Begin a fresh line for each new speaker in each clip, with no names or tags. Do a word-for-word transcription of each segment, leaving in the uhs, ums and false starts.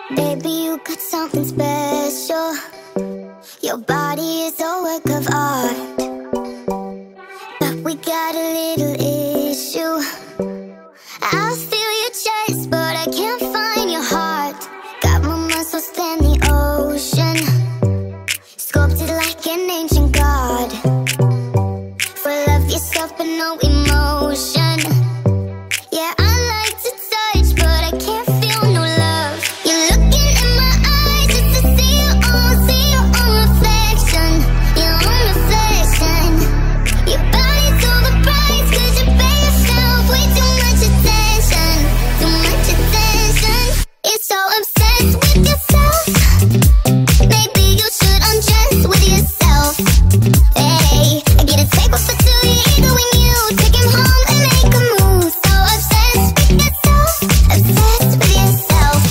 Baby, you got something special. Your body is a work of art, but we got a little issue. I feel your chest, but I can't find your heart. Got more muscles than the ocean, sculpted like an ancient god. Full of yourself but no emotion. Yeah, I like to touch, but I can't feel no love. You're looking in my eyes just to see your own, see your own reflection, your own reflection. Your body's overpriced, cause you pay yourself way too much attention, too much attention. You're so obsessed with yourself. Maybe you should undress with yourself. Hey, I get a table for two, you either when you take him home and make a move. So obsessed with yourself, obsessed with yourself.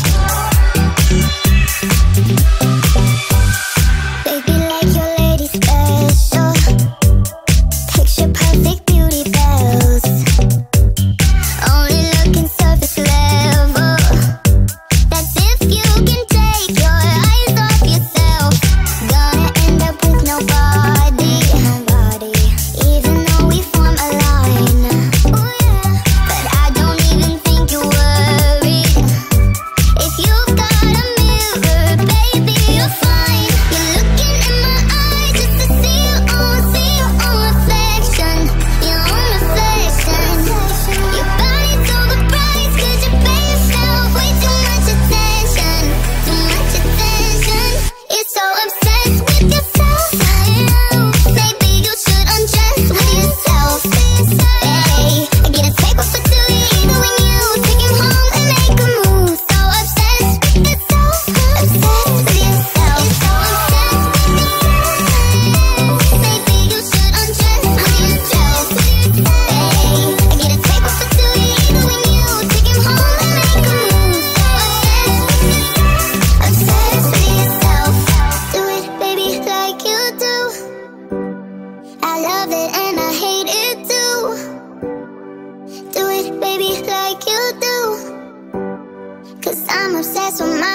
Baby, like your lady special, picture perfect beauty bells. Only looking surface level. That's if you can take your eyes off yourself. Gonna end up with nobody, nobody, even though we form a line. Ooh yeah, but I don't even think you're worried. If you've got a mirror, baby, you're fine. You're looking in my eyes just to see your own, see your own reflection, your own reflection. Your body's overpriced, cause you pay yourself way too much attention, too much attention. You're so obsessed with yourself. Maybe you should undress with yourself. Hey, I get a table for two, you either when you take him home and make a move. So obsessed with yourself, obsessed with yourself. You're so obsessed with yourself. Maybe you should undress with yourself. Hey, I get a table for two, you either when you take him home and make a move. So obsessed with yourself, obsessed with yourself. Do it, baby, like you do. I love it and I hate it too. Do it, baby, like you do. Cause I'm obsessed with my